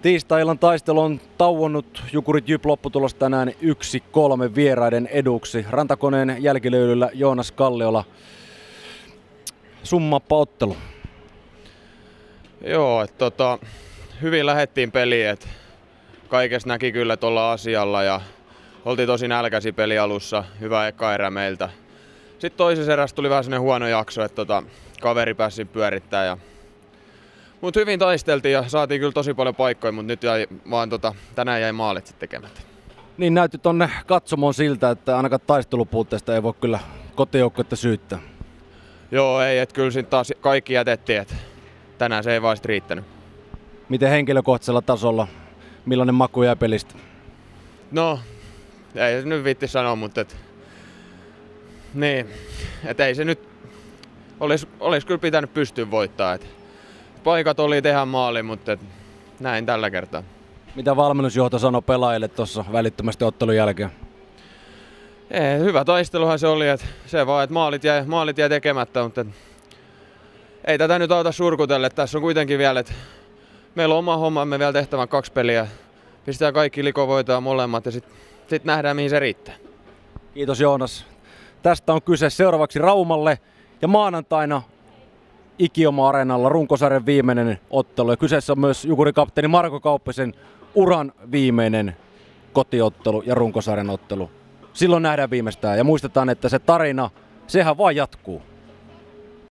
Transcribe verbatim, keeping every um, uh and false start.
Tiistai-illan taistelu on tauonnut. Jukurit Jyp lopputulos tänään yksi kolme vieraiden eduksi. Rantakoneen jälkilöylyllä Joonas Kalliola. Summappa ottelu. Joo, että tota, hyvin lähettiin peliin, että kaikessa näki kyllä tuolla asialla ja oltiin tosi nälkäisiä peli alussa. Hyvä eka erä meiltä. Sitten toisessa erässä tuli vähän sellainen huono jakso, että tota, kaveri pääsi pyörittämään. Ja... Mutta hyvin taisteltiin ja saatiin kyllä tosi paljon paikkoja, mutta nyt jäi, vaan tota, tänään jäi maalit sitten tekemättä. Niin näytti tonne katsomoon siltä, että ainakaan taistelupuutteesta ei voi kyllä kotijoukkuetta syyttää. Joo, ei, että kyllä siinä taas kaikki jätettiin, että tänään se ei vaan riittänyt. Miten henkilökohtaisella tasolla, millainen maku jää pelistä? No, ei se nyt viitti sanoa, mutta et, niin, et ei se nyt olisi, olisi kyllä pitänyt pystyä voittaa. Et paikat oli tehdä maali, mutta et, näin tällä kertaa. Mitä valmennusjohto sanoi pelaajille tuossa välittömästi ottelun jälkeen? Ei, hyvä taisteluhan se oli, että se vaan, että maalit jäi, maalit jäi tekemättä, mutta et, ei tätä nyt auta surkutelle. Tässä on kuitenkin vielä, että meillä on oma hommamme vielä tehtävän kaksi peliä. Pistetään kaikki likovoitaa molemmat ja sitten sit nähdään mihin se riittää. Kiitos Joonas. Tästä on kyse seuraavaksi Raumalle ja maanantaina Ikioma-areenalla runkosarjan viimeinen ottelu. Ja kyseessä on myös Jukuri-kapteeni Marko Kauppisen uran viimeinen kotiottelu ja runkosarjan ottelu. Silloin nähdään viimeistään ja muistetaan, että se tarina, sehän vaan jatkuu.